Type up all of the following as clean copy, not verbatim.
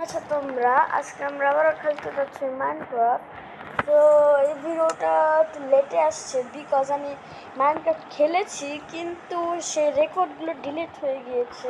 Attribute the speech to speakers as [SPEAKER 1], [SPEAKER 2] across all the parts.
[SPEAKER 1] আচ্ছা তোমরা আজকে আমরা আবার খেলতে যাচ্ছি মাইনক্রাফট। তো এই ভিডিওটা একটু লেটে আসছে বিকজ আমি মাইনক্রাফট খেলেছি কিন্তু সেই রেকর্ডগুলো ডিলিট হয়ে গিয়েছে।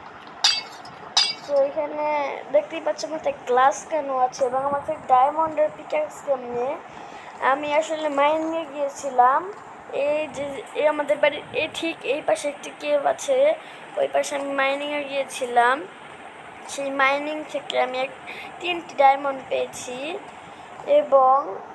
[SPEAKER 1] তো এখানে দেখতেই পাচ্ছ আমার গ্লাস কেন আছে এবং আমার থেকে ডায়মন্ডের পিক্যাক্স কেমনে। আমি আসলে মাইনিংয়ে গিয়েছিলাম। এই যে এই আমাদের বাড়ির ঠিক এই পাশে একটি কেভ আছে, ওই পাশে আমি মাইনিংয়ে গিয়েছিলাম। সেই মাইনিং থেকে আমি 3টি ডায়মন্ড পেয়েছি এবং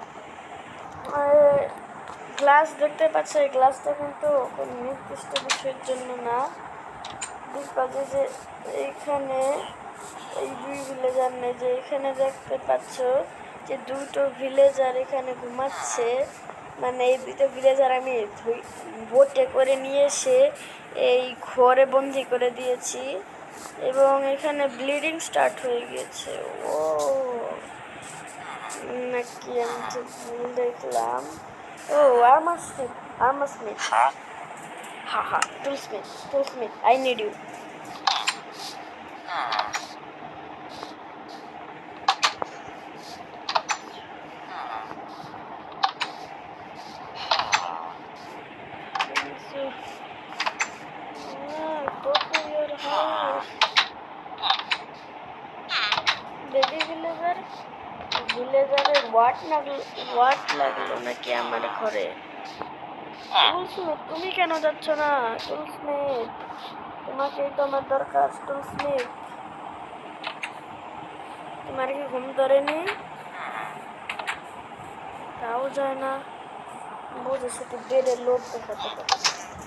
[SPEAKER 1] গ্লাস দেখতে পাচ্ছ। এই গ্লাসটা কিন্তু কোনো নির্দিষ্ট বিষয়ের জন্য না, বিকজ যে এইখানে এই 2 ভিলেজার নেই, যে এখানে দেখতে পাচ্ছ যে 2টো ভিলেজার এখানে ঘুমাচ্ছে। মানে এই 2টো ভিলেজার আমি বোটে করে নিয়ে এসে এই ঘরে বন্দি করে দিয়েছি এবং এখানে ব্লিডিং স্টার্ট হয়ে গিয়েছে। ও নাকি আমি ঠিক ভুল দেখলাম। ও আর্মার স্মিথ, হা tool smith, I need you. Baby ভিলেজারের ওয়াট লাগলো নাকি আমার ঘরে? টুলস্মিথ তুমি কেন যাচ্ছ না? টুলস্মিথ তোমাকেই তো আমার দরকার। টুলস্মিথ তোমার কি ঘুম ধরেনি? তাও যায় না, বুঝে শুধু বেডের লোড দেখাতে পারে।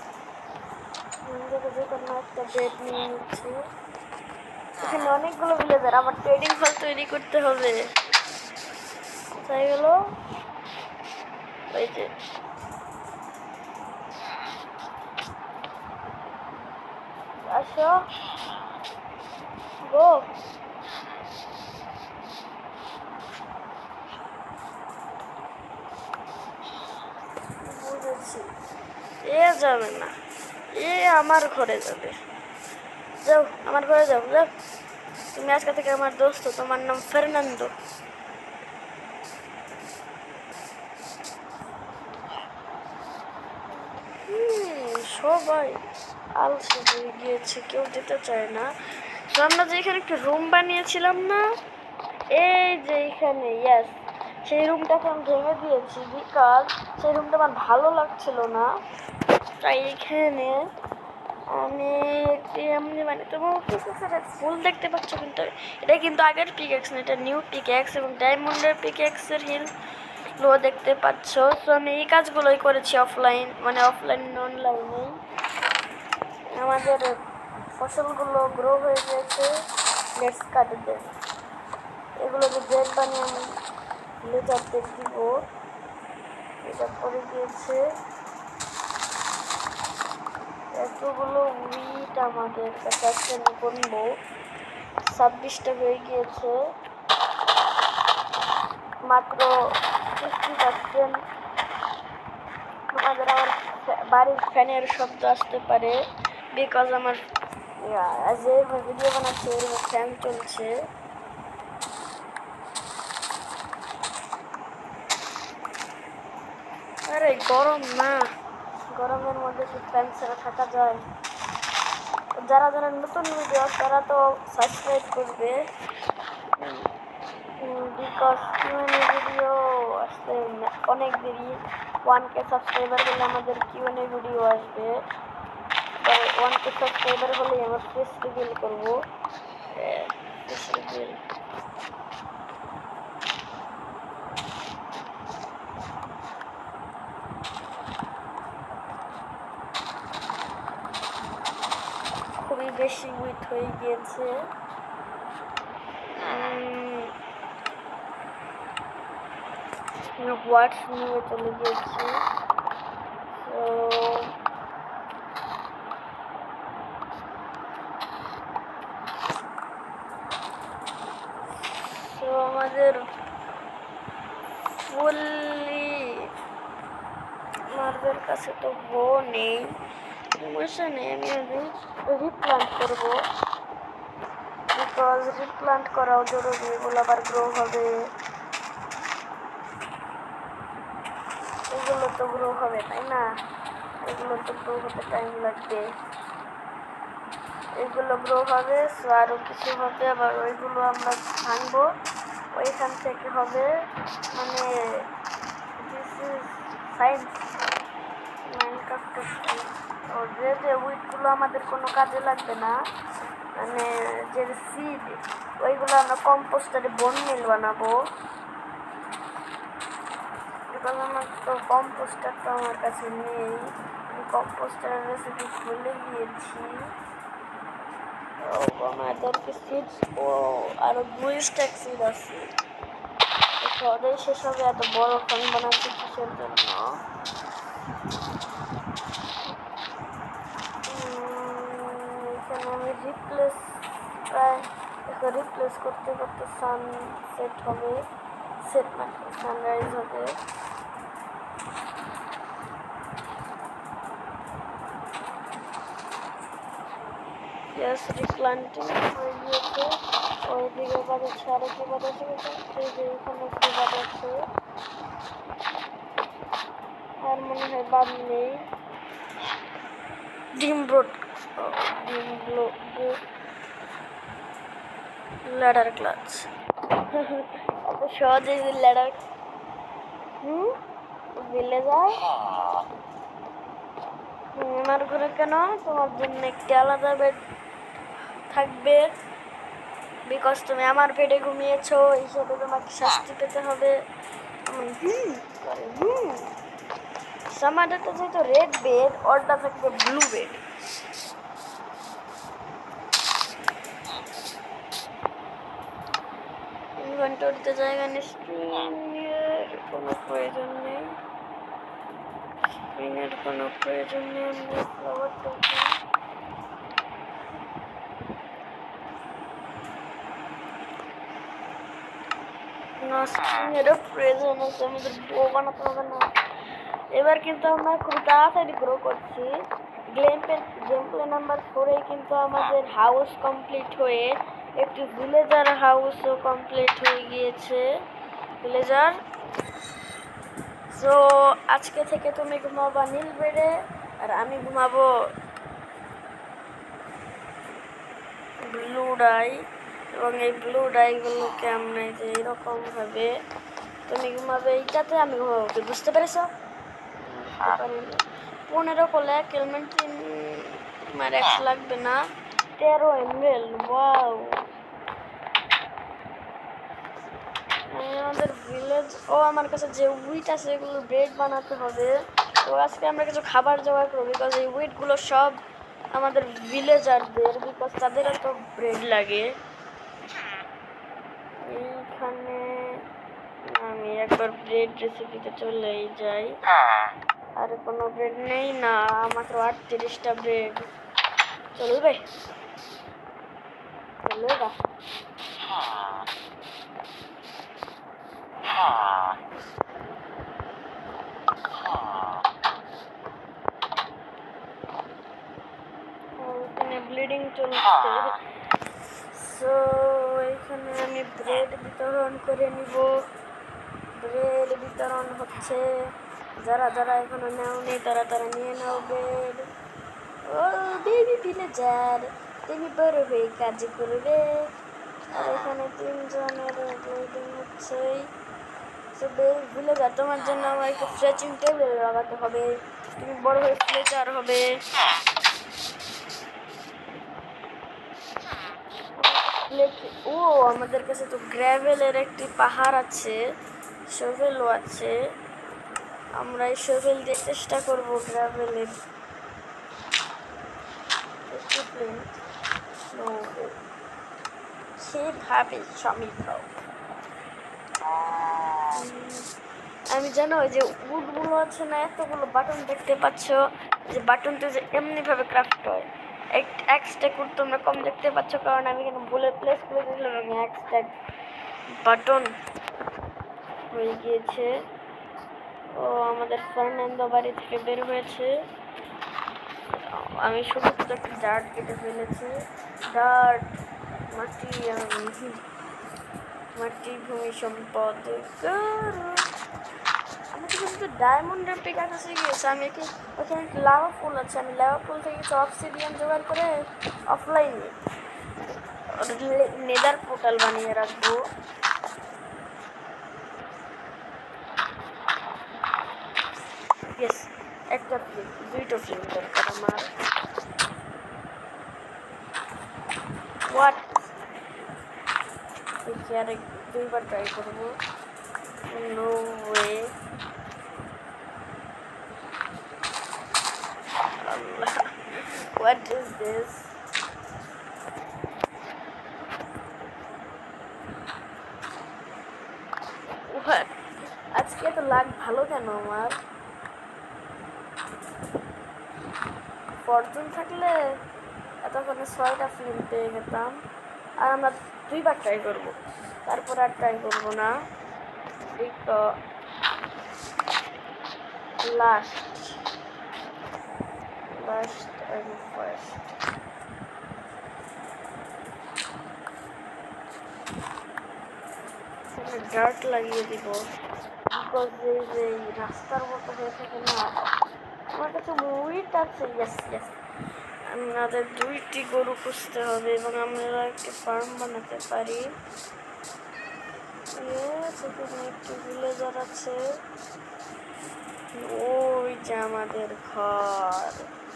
[SPEAKER 1] যে কোনো একটা বেড নিয়ে নিচ্ছি। এখানে অনেকগুলো ভিলেজার, আমার ট্রেডিং হল তৈরি করতে হবে। তাই হলো ওই যে আসো গো। বুঝেছি, এ যাবে না, এ আমার ঘরে যাবে। যাও আমার ঘরে যাও, যাও। তুমি আজকে থেকে আমার দোস্ত, তোমার নাম ফার্নান্দো। সবাই আলসে হয়ে গিয়েছে, কেউ যেতে চায় না। তো আমরা যে এখানে একটা রুম বানিয়েছিলাম না, এই যে এখানে, ইয়াস, সেই রুমটা এখন ভেঙে দিয়েছি বিকজ সেই রুমটা আমার ভালো লাগছিল না। তাই এখানে আমি এমনি মানে তোমার ফুল দেখতে পাচ্ছ, কিন্তু এটা কিন্তু আগের পিক্যাক্স না, এটা নিউ পিক্যাক্স এবং ডায়মন্ডের পিক্যাক্সের হিল লো দেখতে পাচ্ছ। তো আমি এই কাজগুলোই করেছি অফলাইন, মানে অফলাইন অনলাইনে। আমাদের ফসলগুলো গ্রো হয়ে গেছে, লেটস কাট দেন। এগুলো যে ব্রেড বানিয়ে আমি লেজার দেখ দিব, এটা পরে গিয়েছে। এতগুলো উইট আমাদের কাছে আছে, আমি বলবো 26টা হয়ে গিয়েছে, মাত্র 50%। তোমাদের আমার বাড়ির ফ্যানের শব্দ আসতে পারে বিকজ আমার যে ভিডিও বানাচ্ছে এর ফ্যান চলছে। আরে গরম না, গরমের মধ্যে কি ফ্যান ছাড়া থাকা যায়? যারা যারা নতুন ভিডিও তারা তো সাবস্ক্রাইব করবে বিকজ কিউএনএ ভিডিও আসতে অনেক দেরি। 1K সাবস্ক্রাইবার হলে আমাদের কিউএনএ ভিডিও আসবে। 1K সাবস্ক্রাইবার হলে আমার ফেস রিভিল করবো। ফেস রিভিল খুবই বেশি উইথ হয়ে গিয়েছে। হোয়াটস নিয়ে চলে গিয়েছি। তো আমাদের ফুললি আমাদের কাছে তো বো নেই, সমস্যা নেই, আমি রিপ্লান্ট করবো বিকজ রিপ্লান্ট করাও জরুরি, এগুলো আবার গ্রো হবে, এগুলো তো গ্রো হবে তাই না, এগুলো তো গ্রো হতে টাইম লাগবে, এগুলো গ্রো হবে, সো আরও কিছু হবে, আবার ওইগুলো আমরা ভাঙবো, ওইখান থেকে হবে, মানে দিস ইজ সায়েন্স, মাইনক্রাফটের যে উইডগুলো আমাদের কোনো কাজে লাগবে না, মানে যে সিড ওইগুলো আমরা কম্পোস্টারে বোন মিল বানাবো, বিকজ আমার তো কম্পোস্টার তো আমার কাছে নেই, আমি কম্পোস্টারের রেসিপি ভুলে গিয়েছি। আমার দরকার সিড, ও আরও 2 স্ট্যাক সিড আছে, সহজেই শেষ হবে, এত বড় ফোন বানাচ্ছি কিসের জন্য। এখানে আমি রিপ্লেস করতে করতে সানসেট হবে, সেট মানে সানরাইজ হবে। ইয়াস, রিপ্লান্টিং হয়ে গিয়েছে, ওইদিকে বাজাচ্ছে, আরও কি বাজাচ্ছে, সেই যে এখানে কি বাজাচ্ছে, আর মনে হয় বাদ নেই। ল্যাডার ক্লাচ এত সহজে ল্যাডার ভিলেজার আমার ঘরে কেন, তোমার জন্য একটি আলাদা বেড থাকবে, বিকজ তুমি আমার বেডে ঘুমিয়েছো, এই হিসেবে তোমাকে শাস্তি পেতে হবে। আমাদেরটা যেহেতু রেড বেড, ওরটা থাকবে ব্লু বেড। ইনভেন্টরিতে জায়গা নেই, স্ক্রিনের কোনো প্রয়োজন নেই, স্ক্রিনের কোনো প্রয়োজন নেই, আমরা ফ্লাওয়ারটা না, স্ক্রিনেরও প্রয়োজন আছে, আমাদের বউ বানাতে হবে না। এবার কিন্তু আমরা খুব তাড়াতাড়ি গ্রো করছি, গেম প্লে নাম্বার 4-এ কিন্তু আমাদের হাউস কমপ্লিট হয়ে একটি ভিলেজার হাউসও কমপ্লিট হয়ে গিয়েছে, ভিলেজার। সো আজকে থেকে তুমি ঘুমাবা নীল বেডে, আর আমি ঘুমাবো ব্লু ডাই, এবং এই ব্লু ডাইগুলোকে আমরা যে এরকমভাবে, তুমি ঘুমাবে এইটাতে, আমি ঘুমাবো, বুঝতে পেরেছো? 15 কোলে কেলমেন্টিন আমার এক্স লাগবে না, 13 এমএল, ওয়াও। আমাদের ভিলেজ, ও আমার কাছে যে উইট আছে এগুলো ব্রেড বানাতে হবে, তো আজকে আমরা কিছু খাবার জোগাড় করবো, বিকজ এই উইটগুলো সব আমাদের ভিলেজারদের, বিকজ তাদেরও তো ব্রেড লাগে। এইখানে আমি একবার ব্রেড রেসিপিতে চলেই যাই, আর কোনো ব্রেড নেই না, মাত্র 38টা ব্রেড চলবে, চলেগা। এখানে ব্লিডিং চলছে, সো এখানে আমি ব্রেড বিতরণ করে নিব, ব্রেড বিতরণ হচ্ছে, যারা যারা এখনো নেওনি তারা তারা নিয়ে নাও ব্রেড। ও বেবি ভিলেজার, তুমি বড় হয়ে কাজ করবে, আর এখানে 3 জনের ব্লিডিং হচ্ছে। সো ভিলেজার, তোমার জন্য আমার একটু স্ট্রেচিং টেবিল লাগাতে হবে, তুমি বড় হয়ে ভিলেজার হবে। ও আমাদের কাছে তো গ্র্যাভেলের একটি পাহাড় আছে, শোভেলও আছে, আমরা এই শোভেল দিয়ে চেষ্টা করবো গ্র্যাভেলের সেভাবে সমীক্ষক। আমি জানো ওই যে উডগুলো আছে না, এতগুলো বাটন দেখতে পাচ্ছ, যে বাটনটা যে এমনিভাবে ক্রাফট হয়, এক্সট্যাক করতে তোমরা কম দেখতে পাচ্ছ, কারণ আমি এখানে ভুলে প্লেস করে দিয়েছিলাম, আমি এক্সট্যাক বাটন হয়ে গিয়েছে। ও আমাদের ফার্নান্দো বাড়ি থেকে বের হয়েছে, আমি শুধু একটু ডার্ট কেটে ফেলেছি, ডার্ট মাটি মাটি ভূমি সম্পদ আমাদের কিন্তু ডায়মন্ডের পিকাক এসে গিয়েছে। আমি কি ওখানে লাভা ফুল আছে, আমি লাভা ফুল থেকে কিছু অবসিডিয়ান জোগাড় করে অফলাইনে নেদার পোর্টাল বানিয়ে রাখবো। ইয়েস, একটা ফ্লিম, দুইটা ফ্লিম দরকার আমার। হোয়াট, দেখি আর দুইবার ট্রাই করবো। No way, Allah, what is this? আজকে তো লাগ ভালো কেন আমার? ফরচুন থাকলে এতক্ষণে 6টা ফিল্ম পেয়ে যেতাম। আর আমরা দুইবার ট্রাই করব, তারপর আর ট্রাই করব না। Last and first. ডার্ট লাগিয়ে দিব, বিকজ এই রাস্তার মতো হয়ে থাকে না। আমার কাছে উইট আছে। ইয়েস ইয়েস, আমাদের 2টি গরু খুঁজতে হবে এবং আমরা একটা ফার্ম বানাতে পারি। সেখানে একটি ভিলেজার আছে, ওই যে আমাদের ঘর।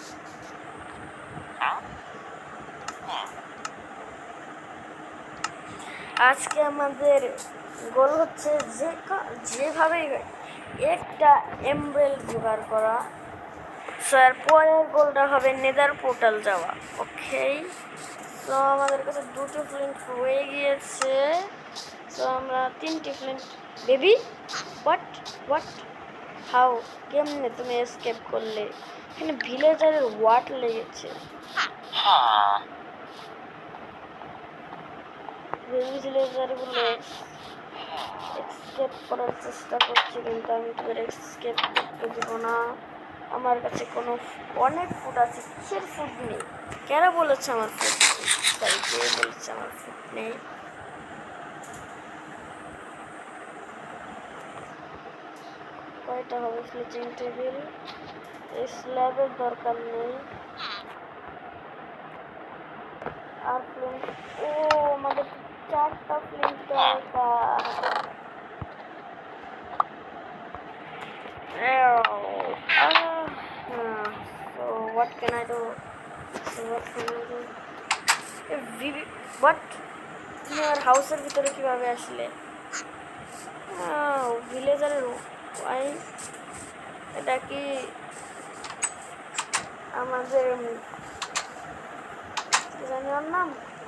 [SPEAKER 1] আজকে আমাদের গোল হচ্ছে যেভাবে একটা এমব্রেল জোগাড় করা। এর পরের গোলটা হবে নেদার পোর্টাল যাওয়া। ওকে, তো আমাদের কাছে 2টি ফ্লিন্ট হয়ে গিয়েছে। তো আমরা 3টি ফ্লিন্ট। বেবি, হোয়াট হাউ, কেমনে তুমি এসকেপ করলে? এখানে ভিলেজারের ওয়াট লেগেছে। ভিলেজারগুলো এসকেপ করার চেষ্টা করছি, কিন্তু আমি তোদের এসকেপ করতে দেব না। আমার কাছে অনেক ফুড আছে, কিসের ফুড নেই? কেন বলেছে আমার ফুড নেই? সরি, কে বলেছে আমার ফুড নেই? কয়টা হবে ফ্লিচিং টেবিল? এই স্ল্যাবের দরকার নেই। আর ফ্লিন্ট, ও আমাদের 4টা ফ্লিন্ট দরকার। So what can I do? What? তুমি আমার হাউসের ভিতরে কিভাবে আসলে? ভিলেজারের ওয়াই, এটা কি আমাদের কি জানি ওর নাম?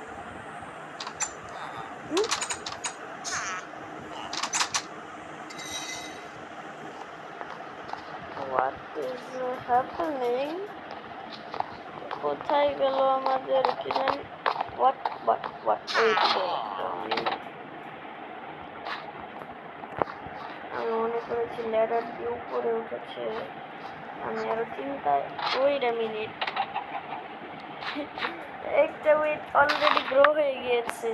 [SPEAKER 1] What is happening? কোথায় গেল আমাদের কি জানি? What? আমি মনে করেছি ল্যাডার দিয়ে উপরে উঠেছে। আমি আরো চিন্তায়। ওয়েট আ মিনিট, একটা ওয়েট অলরেডি গ্রো হয়ে গিয়েছে।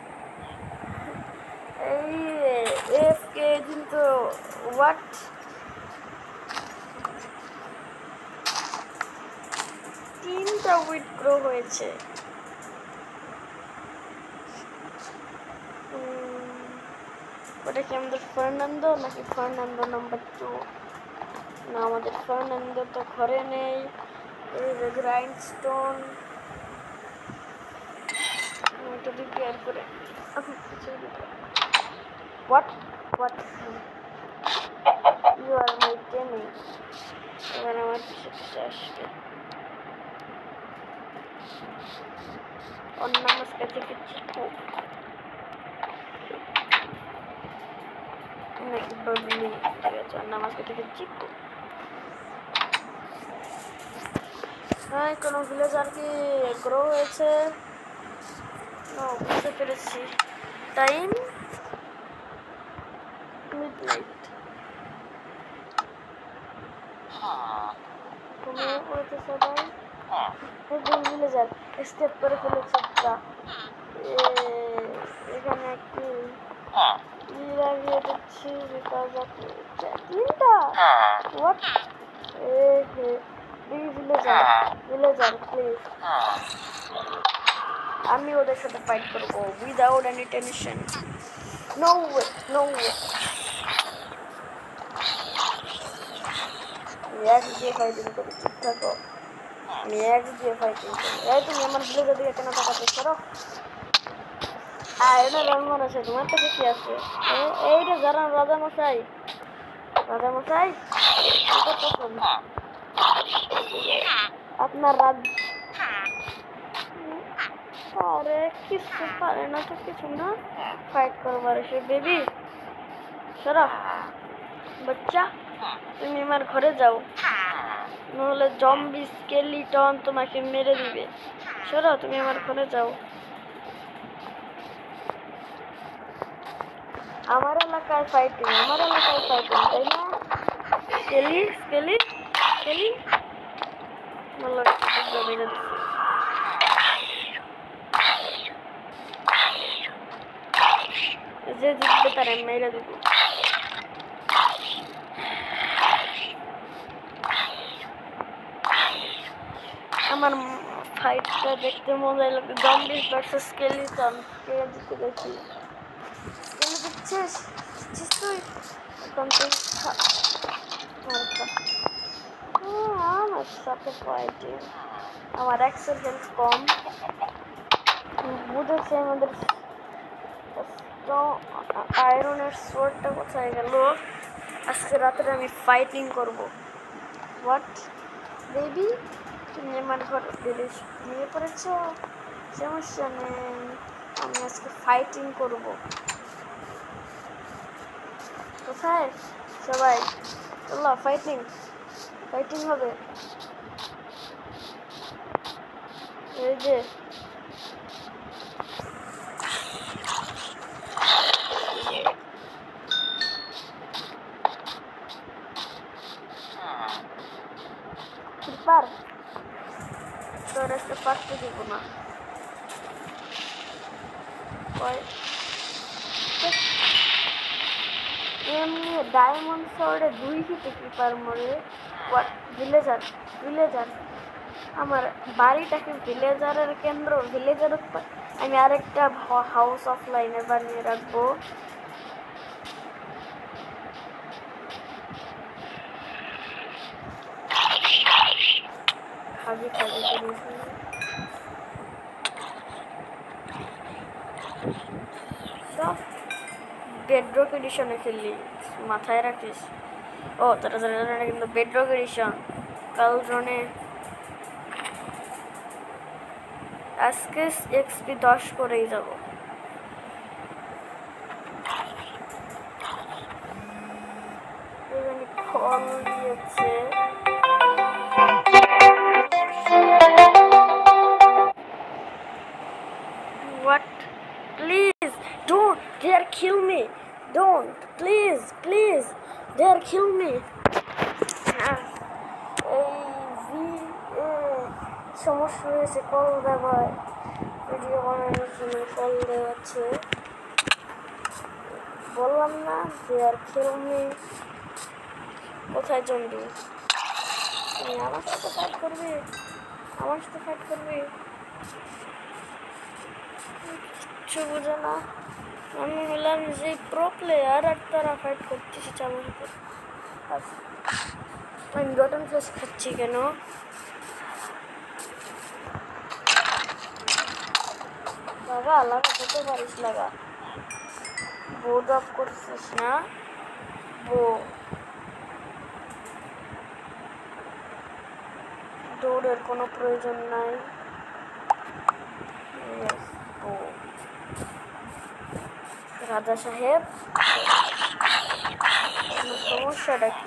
[SPEAKER 1] এই এফকে কিন্তু হোয়াট? তিনটা উইট গ্রো হয়েছে। ওটা কি আমাদের ফার্নান্দো নাকি ফার্নান্দো নাম্বার 2? না, আমাদের ফার্নান্দো তো ঘরে নেই। এই যে গ্রাইন্ডস্টোন, এটা রিপেয়ার করে হোয়াট ইউ আর মাই টেনিং। এবার আমার পিছনে আসবে অন্য মস্কা থেকে চিকু নাকি বদলি। ঠিক আছে, অন্য মস্কা থেকে চিকু। হ্যাঁ, কোনো ভিলেজার কি গ্রো হয়েছে? বুঝতে পেরেছি, টাইম মিডনাইট। ঘুমিয়ে পড়েছে সবাই। ভিলেজার স্টেপ করে ফেলেছে একটা। এখানে একটু লাগিয়ে দিচ্ছি বিকজ অফ তিনটা হোয়াট ভিলেজার ভিলেজার প্লিজ আমি ওদের সাথে ফাইট করবো without any tension no way no way axe দিয়ে ফাইটিং করি চুপ থাকো আমি এক্স দিয়ে ফাইটিং করি এই তুমি আমার ভিলেজার দিকে কেন তাকাতে করো আয়না রহমান আছে তোমার কাছে কি আছে এইটা যারা রাজামশাই রাজামশাই এটা পছন্দ আপনার রাজ আরে কিছু পারে না তো কিছু না ফাইট করবার এসে বেবি সরা বাচ্চা তুমি আমার ঘরে যাও নহলে জম্বি স্কেলিটন তোমাকে মেরে দিবে সরা তুমি আমার ঘরে যাও আমার এলাকায় ফাইটিং তাই না স্কেলি স্কেলি স্কেলি বললো মেরে দিচ্ছে যে জিতবে তারে মেরে দিব আমার ফাইটটা দেখতে মজা লাগে জম্বিস ভার্সেস স্কেলিটন কে জিতে দেখি স্কেলি দিচ্ছিস তুই এখন তুই আমার সাথে ফাইটিং আমার এক্সের হেলথ কম বুঝেছি আমাদের আয়রনের সোর্ডটা কোথায় গেল আজকে রাতে আমি ফাইটিং করব হোয়াট বেবি তুমি আমার ঘর নিয়ে পড়েছ সমস্যা নেই আমি আজকে ফাইটিং করব কোথায় সবাই চলো ফাইটিং ফাইটিং হবে এই যে পার তোর আজকে পারতে দিব না এমনি ডায়মন্ড শহরে 2 হিটে কিপার মরে ভিলেজার ভিলেজার আমার বাড়িটাকে ভিলেজারের কেন্দ্র ভিলেজার আমি আরেকটা হাউস অফ লাইনে বানিয়ে রাখবো খাবি খাবি সব বেডরক এডিশনে খেললি মাথায় রাখিস ও তারা জানে না কিন্তু বেডরক এডিশন কাল জনে আজকে এক্সপি 10 করেই যাব এখানে ফল দিয়েছে what please don't dare kill me don't please please dare kill me সমস্যা হয়েছে কল দেওয়ায় ভিডিও বানানোর জন্য কল দেওয়াচ্ছে বললাম না dare kill me কোথায় জম্বি আমার সাথে ফাইট করবি কিচ্ছু বুঝে না আমি হলাম যে প্রো প্লেয়ার আর তারা ফাইট করতেছে আমার সাথে আমি গটন ফেস খাচ্ছি কেন লাগা লাগাতে পারিস লাগা বো ড্রপ করছিস না বো দৌড়ের কোনো প্রয়োজন নাই রাজা সাহেব সমস্যাটা কি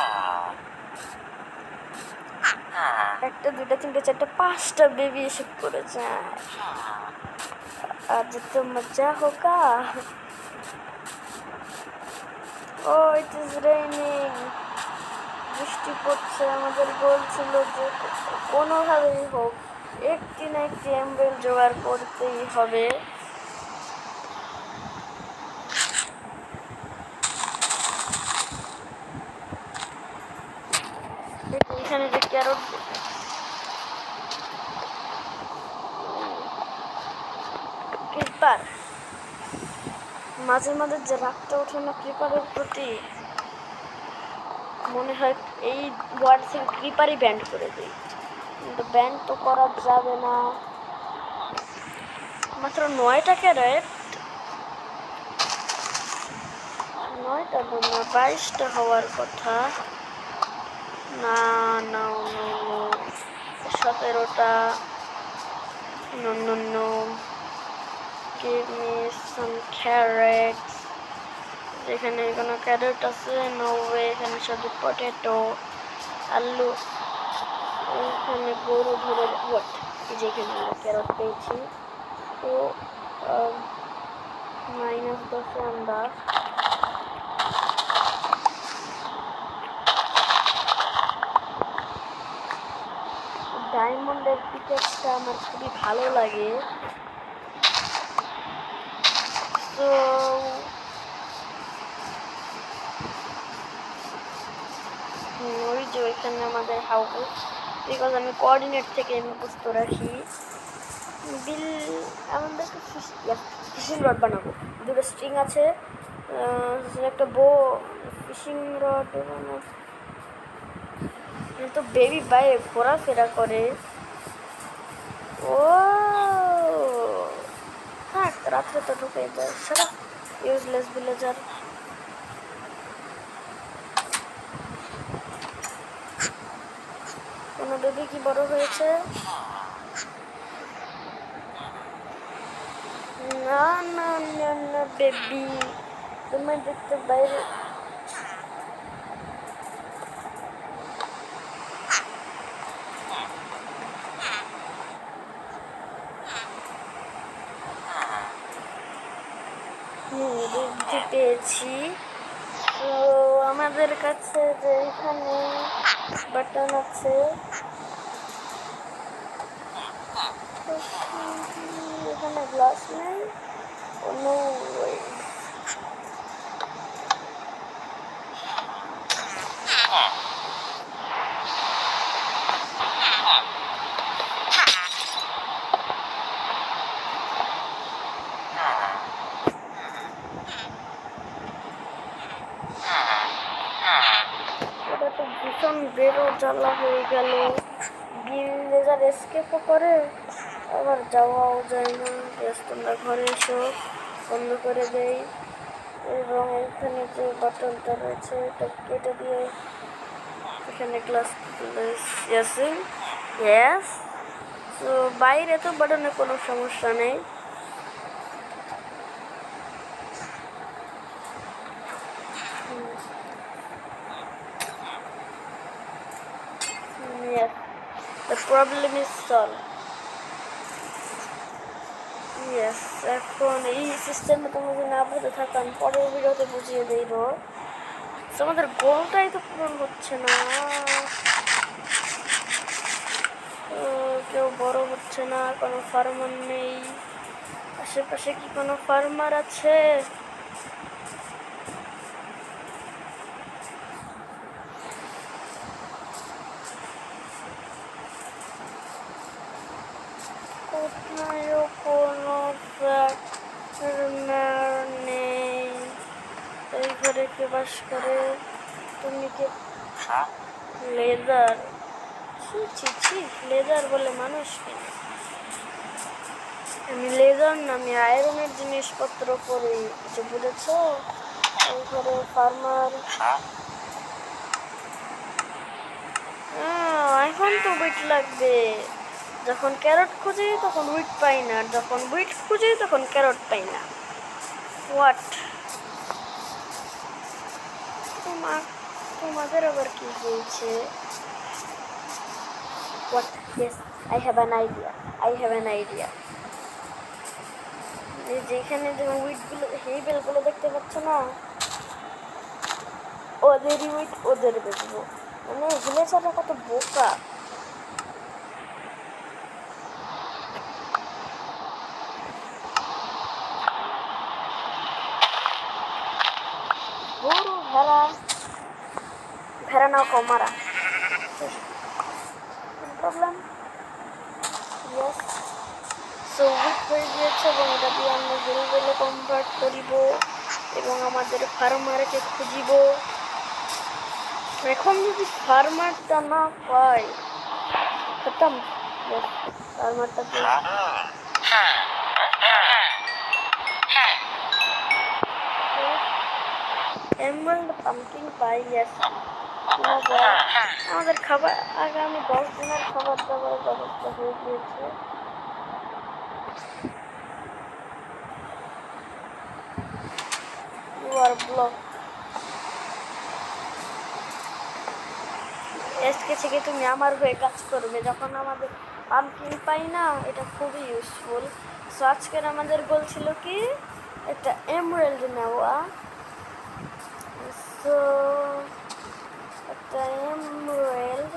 [SPEAKER 1] একটা দুইটা তিনটা চারটা পাঁচটা বেবি এসে পড়েছে আজ তো মজা হোগা ও ইট ইজ রেইনিং বৃষ্টি পড়ছে আমাদের গোল ছিল যে কোনোভাবেই হোক একটি না একটি এমবেল জোগাড় করতেই হবে মাঝে মাঝে যে রাগটা ওঠে না ক্রিপারের প্রতি, মনে হয় এই ওয়ার্ড থেকে ক্রিপারই ব্যান্ড করে দিই, কিন্তু ব্যান্ড তো করা যাবে না। মাত্র 9টা ক্যারেট, 9টা তো না 22টা হওয়ার কথা। না না, 17টা। No, no, no. Give me some carrots. যেখানে কোনো ক্যারেট আছে? নো ওয়ে, এখানে শুধু পটেটো, আলু। এখানে গরু ধরে হোয়াট, যেখানে আমরা ক্যারট পেয়েছি। তো -10 আমরা। ডায়মন্ডের পিকেটটা আমার খুবই ভালো লাগে। তো ওই যে ওইখানে আমাদের হাউস, বিকজ আমি কোঅর্ডিনেট থেকে মুখস্থ রাখি। বিল আমাদের ফিশিং রড বানাবো, 2টা স্ট্রিং আছে, একটা বো, ফিশিং রড বানাবো। কিন্তু বেবি বাইরে ঘোরাফেরা করে। ও থাক, রাত্রে তো ঢুকে যায়, সারা ইউজলেস ভিলেজার। কোনো বেবি কি বড় হয়েছে? না না না না বেবি, তুমি দেখতে বাইরে। বুদ্ধি পেয়েছি। তো আমাদের কাছে যে এখানে বাটন আছে, এখানে গ্লাস নেই, অন্য এটা তো ভীষণ বেরো জ্বালা হয়ে গেল। ভিলেজার এসকেপও করে, আবার যাওয়াও যায় না। তোমরা ঘরে এসো, বন্ধ করে দেই। এবং এখানে যে বাটনটা রয়েছে এটা কেটে দিয়ে এখানে গ্লাস ইয়েস। তো বাইরে তো বাটনে কোনো সমস্যা নেই। Yes, the problem is solved. Yes, এখন এই সিস্টেমে তুমি যদি না বুঝে থাকান, পরের ভিডিওতে বুঝিয়ে দেব। আমাদের গোলটাই তো পূরণ হচ্ছে না, কেউ বড় হচ্ছে না, কোনো ফার্মার নেই। আশেপাশে কি কোনো ফার্মার আছে? কোথায়ও কোনো ফার্মার নেই। এই ঘরে কে বাস করে? তুমি কে? লেদার? ছি, লেদার বলে মানুষ কেন? আমি লেদার না, আমি আয়রনের জিনিসপত্র করি, কিছু বুঝেছ? এই ঘরে ফার্মার। এখন তো উইট লাগবে। যখন ক্যারট খুঁজি তখন উইট পাই না, যখন উইট খুঁজি তখন ক্যারট পাই না। হোয়াট? তোমাদের আবার কি হয়েছে? What? Yes, I have an idea. যেখানে যেমন উইটগুলো, হেইবেলগুলো দেখতে পাচ্ছ না, ওদেরই উইট ওদের বেচবো। মানে ভিলেজাররা কত বোকা। গরু, ভেড়া নাও কমারা প্রবলেম। ইয়েস, সো উইট হয়ে গিয়েছে এবং এটা দিয়ে আমরা হেইবেলে কনভার্ট করিব। এবং আমাদের ফার্মারকে খুঁজিব। এখন যদি ফার্মারটা না পাই খতম। ফার্মারটা এমরাল্ড পাম্পকিন পাই। ইয়েস, আমাদের খাবার আগামী 10 দিনের খাবার দাবারের ব্যবস্থা হয়ে গিয়েছে। You R block. এসকে থেকে তুমি আমার হয়ে কাজ করবে যখন আমাদের পাম্পকিন পাই না, এটা খুবই ইউজফুল। সো আজকের আমাদের গোল ছিল কি একটা এমরাল্ড নেওয়া। সো একটা এমরাল্ড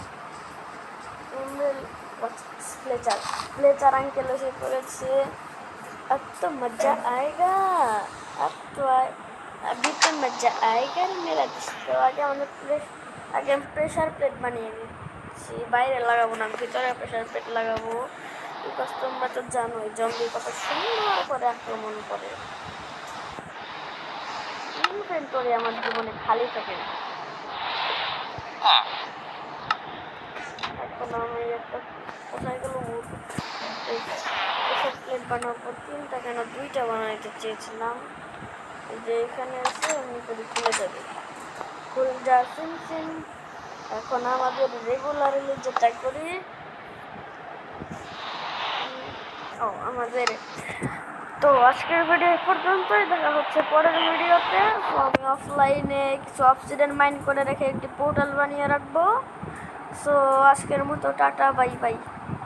[SPEAKER 1] फ्लेचर अंकल से पड़े। अब तो मज़ा आएगा, अब तो अभी तो मज़ा आएगा मेरा दोस्तों। आगे हम प्रेशर प्लेट बनिए বাইরে লাগাবো না, ভিতরে প্রেশার প্লেট লাগাবো। বিকজ তোমরা তো জানোই জম্বি কত সুন্দর করে আক্রমণ করে। ইনভেন্টরি আমার জীবনে খালি থাকে না। এখন আমি একটা কোথায় গেল প্রেশার প্লেট বানাবো। 3টা কেন 2টা বানাইতে চেয়েছিলাম। যে এখানে আছে এমনি করে খুলে যাবে, খুলে যা সিম। এখন আমাদের রেগুলারলি যেটা করি আমাদের তো আজকের ভিডিও পর্যন্তই। দেখা হচ্ছে পরের ভিডিওতে। তো আমি অফলাইনে কিছু অবসিডিয়ান মাইন করে রেখে একটি পোর্টাল বানিয়ে রাখবো। সো আজকের মতো টাটা, বাই বাই।